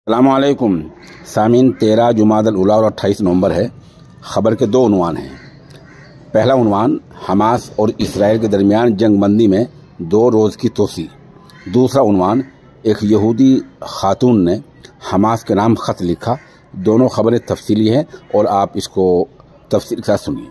السلام علیکم سامعین، 13 جمادی الاولیٰ اور 28 نومبر ہے۔ خبر کے دو عنوان ہیں۔ پہلا عنوان، حماس اور اسرائیل کے درمیان جنگ بندی میں 2 روز کی توسیع۔ دوسرا عنوان، ایک یہودی خاتون نے حماس کے نام خط لکھا۔ دونوں خبریں تفصیلی ہیں اور آپ اس کو تفصیل کے ساتھ سنیے۔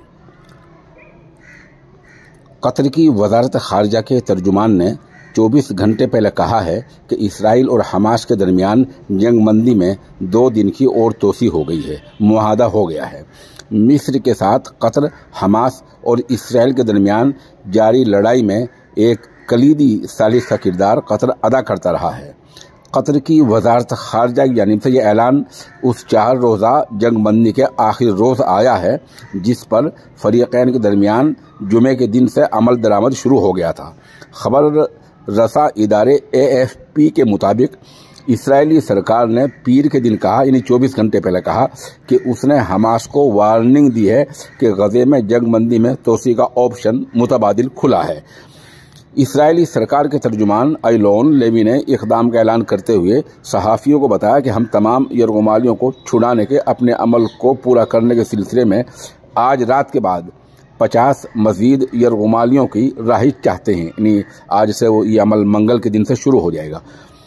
قطر کی وزارت خارجہ کے ترجمان نے 24 گھنٹے پہلے کہا ہے کہ اسرائیل اور حماس کے درمیان جنگ بندی میں 2 دن کی اور توسیع ہو گئی ہے، معاہدہ ہو گیا ہے۔ مصر کے ساتھ قطر حماس اور اسرائیل کے درمیان جاری لڑائی میں ایک کلیدی ثالث کا کردار قطر ادا کرتا رہا ہے۔ قطر کی وزارت خارجہ کی جانب سے یہ اعلان اس 4 روزہ جنگ بندی کے آخری روز آیا ہے جس پر فریقین کے درمیان جمعے کے دن سے عمل درآمد شروع ہو گیا تھا۔ خبر رساں ادارے AFP کے مطابق اسرائیلی سرکار نے پیر کے دن کہا، یعنی 24 گھنٹے پہلے کہا کہ اس نے حماس کو وارننگ دی ہے کہ غزے میں جنگ بندی میں توسیع کا آپشن متبادل کھلا ہے۔ اسرائیلی سرکار کے ترجمان ایلون لیوی نے اقدام کا اعلان کرتے ہوئے صحافیوں کو بتایا کہ ہم تمام یرغمالیوں کو چھڑانے کے اپنے عمل کو پورا کرنے کے سلسلے میں آج رات کے بعد 50 مزید یرغمالیوں کی رہائی چاہتے ہیں، یعنی آج سے یہ عمل منگل کے دن سے شروع ہو جائے گا۔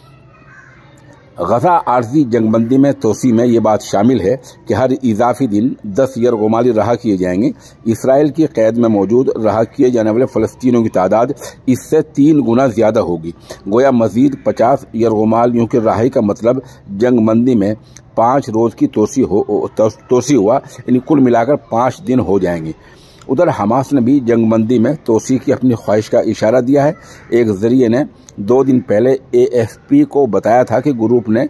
غزہ عارضی جنگ بندی میں توسیع میں یہ بات شامل ہے کہ ہر اضافی دن 10 یرغمالی رہا کیے جائیں گے۔ اسرائیل کی قید میں موجود رہا کیے جانے والے فلسطینیوں کی تعداد اس سے 3 گنا زیادہ ہوگی۔ گویا مزید 50 یرغمالیوں کی رہائی کا مطلب جنگ بندی میں 5 روز کی توسیع ہوا، یعنی کل ملا کر 5 دن ہو جائیں گے۔ ادھر حماس نے بھی جنگ بندی میں توسیع کی اپنی خواہش کا اشارہ دیا ہے۔ ایک ذریعے نے 2 دن پہلے AFP کو بتایا تھا کہ گروپ نے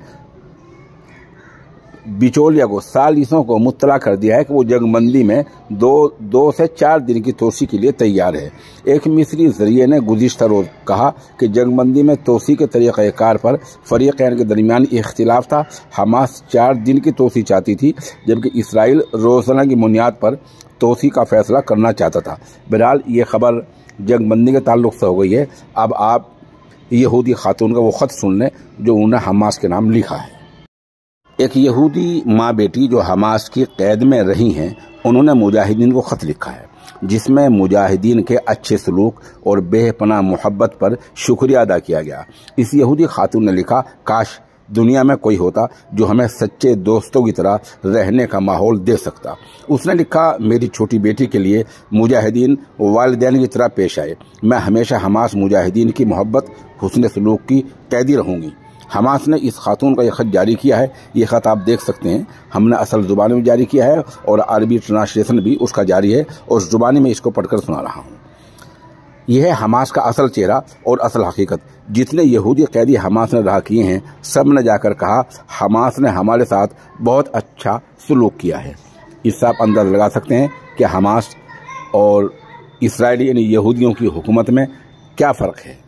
بچولیا کو ثالثوں کو مطلع کر دیا ہے کہ وہ جنگ بندی میں 2 سے 4 دن کی توسیع کے لیے تیار ہے۔ ایک مصری ذریعے نے گزشتہ روز کہا کہ جنگ بندی میں توسیع کے طریقہ کار پر فریقین کے درمیان اختلاف تھا۔ حماس 4 دن کی توسیع چاہتی تھی جبکہ اسرائیل روزانہ کی بنیاد پر توسیع کا فیصلہ کرنا چاہتا تھا۔ بہرحال یہ خبر جنگ بندی کے تعلق سے ہو گئی ہے۔ اب آپ یہودی خاتون کا وہ خط سن لیں جو انہوں نے حماس کے نام لکھا ہے۔ ایک یہودی ماں بیٹی جو حماس کی قید میں رہی ہیں، انہوں نے مجاہدین کو خط لکھا ہے جس میں مجاہدین کے اچھے سلوک اور بے پناہ محبت پر شکریہ ادا کیا گیا۔ اس یہودی خاتون نے لکھا، کاش دنیا میں کوئی ہوتا جو ہمیں سچے دوستوں کی طرح رہنے کا ماحول دے سکتا۔ اس نے لکھا، میری چھوٹی بیٹی کے لیے مجاہدین والدین کی طرح پیش آئے۔ میں ہمیشہ حماس مجاہدین کی محبت، حسن سلوک کی قیدی رہوں گی۔ حماس نے اس خاتون کا یہ خط جاری کیا ہے۔ یہ خط آپ دیکھ سکتے ہیں، ہم نے اصل زبان میں جاری کیا ہے اور عربی ٹرانسلیشن بھی اس کا جاری ہے اور زبانی میں اس کو پڑھ کر سنا رہا ہوں۔ یہ ہے حماس کا اصل چہرہ اور اصل حقیقت۔ جتنے یہودی قیدی حماس نے رہا کیے ہیں، سب نے جا کر کہا، حماس نے ہمارے ساتھ بہت اچھا سلوک کیا ہے۔ اس سے آپ اندازہ لگا سکتے ہیں کہ حماس اور اسرائیلی یعنی یہودیوں کی حکومت میں کیا فرق ہے۔